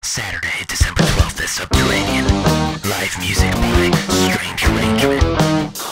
Saturday, December 12th at Subterranean. Live music by Strange Arrangement.